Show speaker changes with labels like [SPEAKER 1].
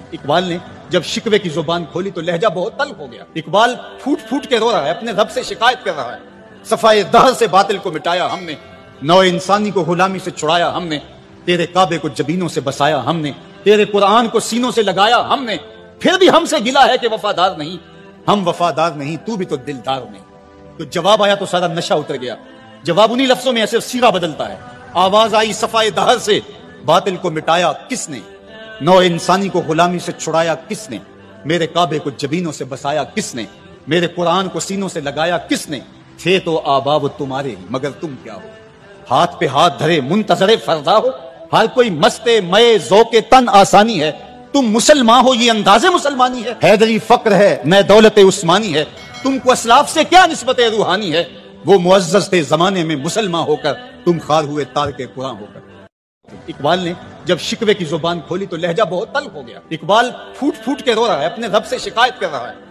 [SPEAKER 1] اقبال نے جب شکوے کی زبان کھولی تو لہجہ بہت تلخ ہو گیا۔ اقبال پھوٹ پھوٹ کے رو رہا ہے، اپنے رب سے شکایت کر رہا ہے۔ صفائے دہر سے باطل کو مٹایا ہم نے، نوع انسانی کو غلامی سے چھڑایا ہم نے، تیرے کعبے کو جبینوں سے بسایا ہم نے، تیرے قرآن کو سینوں سے لگایا ہم نے، پھر بھی ہم سے گلا ہے کہ وفادار نہیں، ہم وفادار نہیں، تو بھی تو دلدار نہیں۔ تو جواب آیا تو سارا نشہ اتر گیا۔ جواب انہی لفظوں میں ایسے سیرا بدلتا ہے۔ آواز آئی صفائے دہر سے، باطل کو مٹایا کس نے، نوع انسانی کو غلامی سے چھڑایا کس نے، میرے کعبے کو جبینوں سے بسایا کس نے، میرے قرآن کو سینوں سے لگایا کس نے، تھے تو آباب تمہارے مگر تم کیا ہو، ہاتھ پہ ہاتھ دھرے منتظر فردا ہو، ہر کوئی مستے مئے ذوق تن آسانی ہے، تم مسلمان ہو یہ انداز مسلمانی ہے، حیدری فقر ہے میں دولت عثمانی ہے، تم کو اسلاف سے کیا نسبت روحانی ہے، وہ معزز تھے زمانے میں مسلمان ہو کر، تم خار ہوئے تارک قرآن ہو کر۔ اقبال نے جب شکوے کی زبان کھولی تو لہجہ بہت تلخ ہو گیا۔ اقبال پھوٹ پھوٹ کے رو رہا ہے، اپنے رب سے شکایت کر رہا ہے۔